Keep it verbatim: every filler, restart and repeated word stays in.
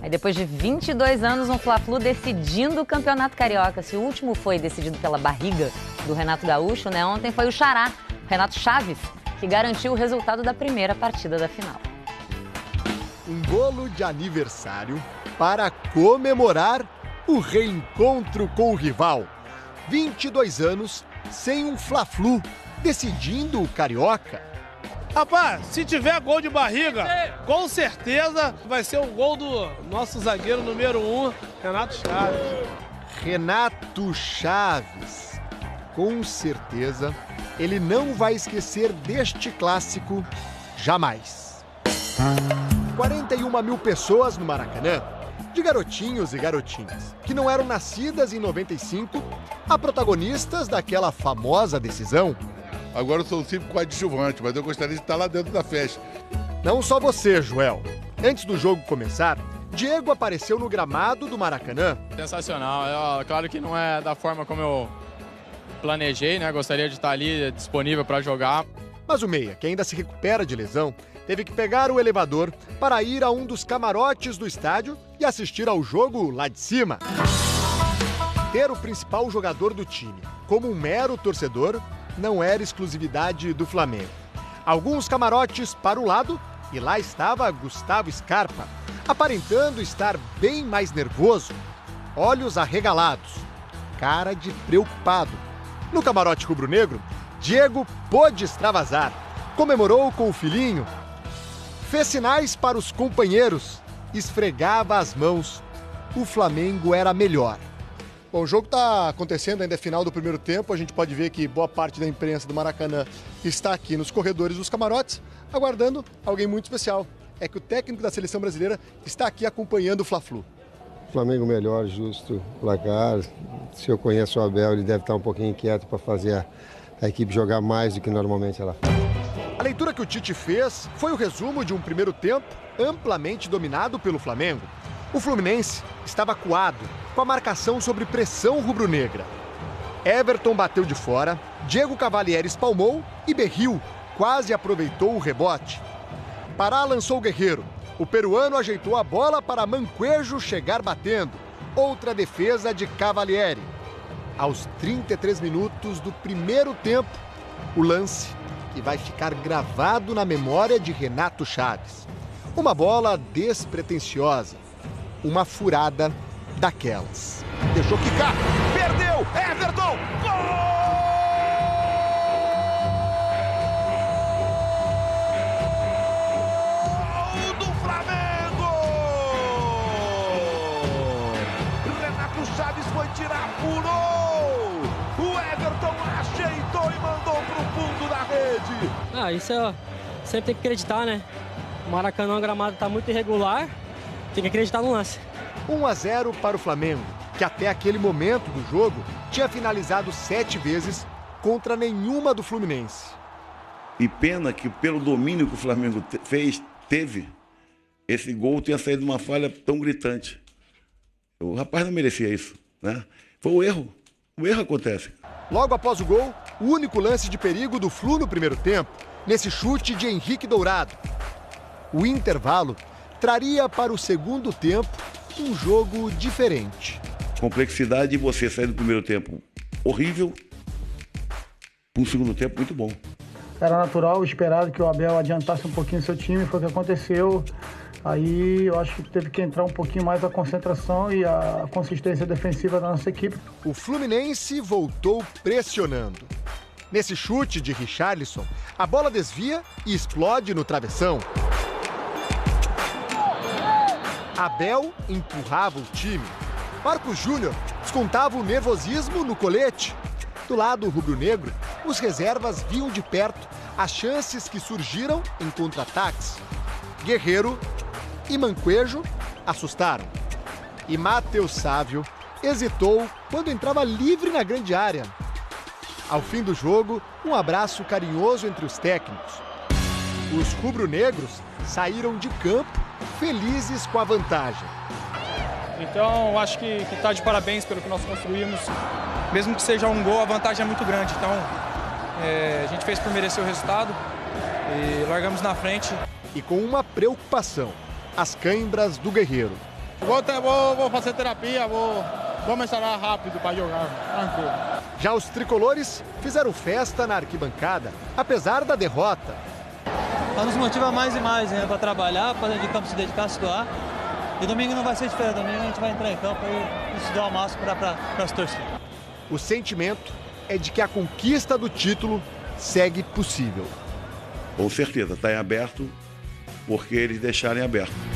Aí depois de vinte e dois anos, um Fla-Flu decidindo o Campeonato Carioca. Se o último foi decidido pela barriga do Renato Gaúcho, né? Ontem foi o xará, Renato Chaves, que garantiu o resultado da primeira partida da final. Um bolo de aniversário para comemorar o reencontro com o rival. vinte e dois anos sem um Fla-Flu decidindo o Carioca. Rapaz, se tiver gol de barriga, com certeza vai ser o gol do nosso zagueiro número um, Renato Chaves. Renato Chaves. Com certeza, ele não vai esquecer deste clássico jamais. quarenta e uma mil pessoas no Maracanã, de garotinhos e garotinhas, que não eram nascidas em noventa e cinco, a protagonistas daquela famosa decisão. Agora eu sou um simples coadjuvante, mas eu gostaria de estar lá dentro da festa. Não só você, Joel. Antes do jogo começar, Diego apareceu no gramado do Maracanã. Sensacional. É, claro que não é da forma como eu planejei, né? Gostaria de estar ali disponível para jogar. Mas o meia, que ainda se recupera de lesão, teve que pegar o elevador para ir a um dos camarotes do estádio e assistir ao jogo lá de cima. Ter o principal jogador do time como um mero torcedor não era exclusividade do Flamengo. Alguns camarotes para o lado e lá estava Gustavo Scarpa, aparentando estar bem mais nervoso, olhos arregalados, cara de preocupado. No camarote rubro-negro, Diego pôde extravasar, comemorou com o filhinho, fez sinais para os companheiros, esfregava as mãos. O Flamengo era melhor. Bom, o jogo está acontecendo, ainda é final do primeiro tempo. A gente pode ver que boa parte da imprensa do Maracanã está aqui nos corredores dos camarotes, aguardando alguém muito especial. É que o técnico da seleção brasileira está aqui acompanhando o Fla-Flu. Flamengo melhor, justo placar. Se eu conheço o Abel, ele deve estar um pouquinho inquieto para fazer a, a equipe jogar mais do que normalmente ela faz. A leitura que o Tite fez foi o resumo de um primeiro tempo amplamente dominado pelo Flamengo. O Fluminense estava acuado com a marcação sobre pressão rubro-negra. Everton bateu de fora, Diego Cavalieri espalmou e Berril quase aproveitou o rebote. Pará lançou o Guerreiro. O peruano ajeitou a bola para Manquejo chegar batendo. Outra defesa de Cavalieri. Aos trinta e três minutos do primeiro tempo, o lance que vai ficar gravado na memória de Renato Chaves. Uma bola despretensiosa. Uma furada daquelas. Deixou quicar. Perdeu. Everton. Gol! Do Flamengo! Renato Chaves foi tirar, pulou! O Everton ajeitou e mandou pro fundo da rede. Ah, isso é, sempre tem que acreditar, né? O Maracanã, o gramado tá muito irregular. Tem que acreditar no lance. um a zero para o Flamengo, que até aquele momento do jogo tinha finalizado sete vezes contra nenhuma do Fluminense. E pena que pelo domínio que o Flamengo te fez, teve, esse gol tenha saído de uma falha tão gritante. O rapaz não merecia isso, né? Foi o erro. O erro acontece. Logo após o gol, o único lance de perigo do Flu no primeiro tempo, nesse chute de Henrique Dourado. O intervalo traria para o segundo tempo um jogo diferente. Complexidade de você sair do primeiro tempo horrível, um segundo tempo muito bom. Era natural, esperado que o Abel adiantasse um pouquinho seu time, foi o que aconteceu. Aí eu acho que teve que entrar um pouquinho mais a concentração e a consistência defensiva da nossa equipe. O Fluminense voltou pressionando. Nesse chute de Richarlison, a bola desvia e explode no travessão. Abel empurrava o time. Marcos Júnior descontava o nervosismo no colete. Do lado rubro-negro, os reservas viam de perto as chances que surgiram em contra-ataques. Guerreiro e Manquejo assustaram. E Matheus Sávio hesitou quando entrava livre na grande área. Ao fim do jogo, um abraço carinhoso entre os técnicos. Os rubro-negros saíram de campo felizes com a vantagem. Então, acho que está de parabéns pelo que nós construímos. Mesmo que seja um gol, a vantagem é muito grande. Então, é, a gente fez por merecer o resultado e largamos na frente. E com uma preocupação, as cãibras do Guerreiro. Vou, ter, vou, vou fazer terapia, vou, vou mencionar rápido para jogar, tranquilo. Já os tricolores fizeram festa na arquibancada, apesar da derrota. Ela nos motiva mais e mais, né, para trabalhar, para dentro de campo se dedicar, se doar. E domingo não vai ser diferente, domingo a gente vai entrar em campo e se doar ao máximo para as torcidas. O sentimento é de que a conquista do título segue possível. Com certeza, está em aberto, porque eles deixarem aberto.